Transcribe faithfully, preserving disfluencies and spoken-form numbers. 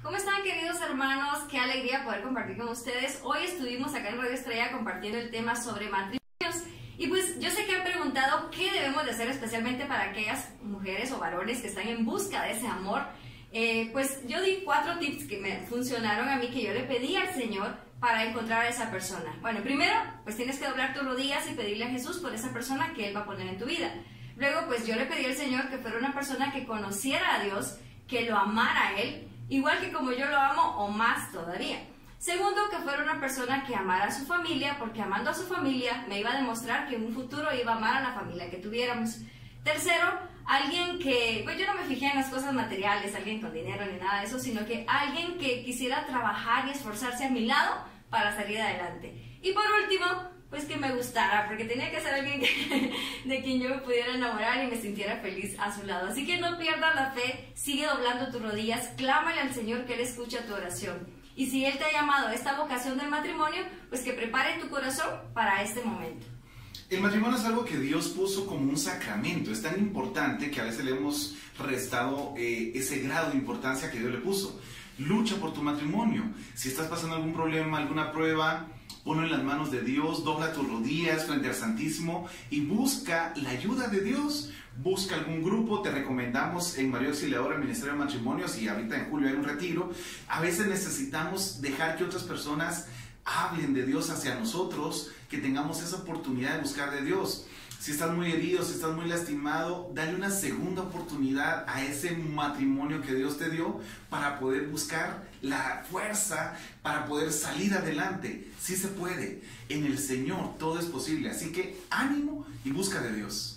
¿Cómo están, queridos hermanos? Qué alegría poder compartir con ustedes. Hoy estuvimos acá en Radio Estrella compartiendo el tema sobre matrimonios. Y pues yo sé que han preguntado qué debemos de hacer especialmente para aquellas mujeres o varones que están en busca de ese amor. Eh, pues yo di cuatro tips que me funcionaron a mí, que yo le pedí al Señor para encontrar a esa persona. Bueno, primero, pues tienes que doblar tus rodillas y pedirle a Jesús por esa persona que Él va a poner en tu vida. Luego, pues yo le pedí al Señor que fuera una persona que conociera a Dios, que lo amara a Él, igual que como yo lo amo o más todavía. Segundo, que fuera una persona que amara a su familia, porque amando a su familia me iba a demostrar que en un futuro iba a amar a la familia que tuviéramos. Tercero, alguien que, pues yo no me fijé en las cosas materiales, alguien con dinero ni nada de eso, sino que alguien que quisiera trabajar y esforzarse a mi lado para salir adelante. Y por último, pues que me gustara, porque tenía que ser alguien que, de quien yo me pudiera enamorar y me sintiera feliz a su lado. Así que no pierdas la fe, sigue doblando tus rodillas, clámale al Señor que Él escucha tu oración. Y si Él te ha llamado a esta vocación del matrimonio, pues que prepare tu corazón para este momento. El matrimonio es algo que Dios puso como un sacramento. Es tan importante que a veces le hemos restado eh, ese grado de importancia que Dios le puso. Lucha por tu matrimonio. Si estás pasando algún problema, alguna prueba, ponlo en las manos de Dios, dobla tus rodillas frente al Santísimo y busca la ayuda de Dios. Busca algún grupo, te recomendamos en María Auxiliadora, el Ministerio de Matrimonios, y ahorita en julio hay un retiro. A veces necesitamos dejar que otras personas hablen de Dios hacia nosotros, que tengamos esa oportunidad de buscar de Dios. Si estás muy herido, si estás muy lastimado, dale una segunda oportunidad a ese matrimonio que Dios te dio para poder buscar la fuerza, para poder salir adelante. Sí se puede. En el Señor todo es posible. Así que ánimo y busca de Dios.